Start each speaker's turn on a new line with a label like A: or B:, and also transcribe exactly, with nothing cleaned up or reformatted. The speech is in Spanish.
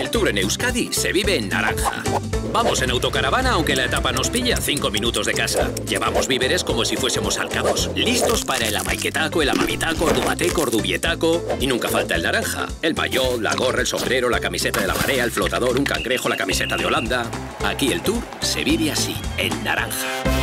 A: El tour en Euskadi se vive en naranja. Vamos en autocaravana aunque la etapa nos pilla a cinco minutos de casa. Llevamos víveres como si fuésemos alcanos, listos para el amaiketaco, el amamitaco, ordubateco, ordubietaco. Y nunca falta el naranja. El maillot, la gorra, el sombrero, la camiseta de la marea, el flotador, un cangrejo, la camiseta de Holanda. Aquí el tour se vive así, en naranja.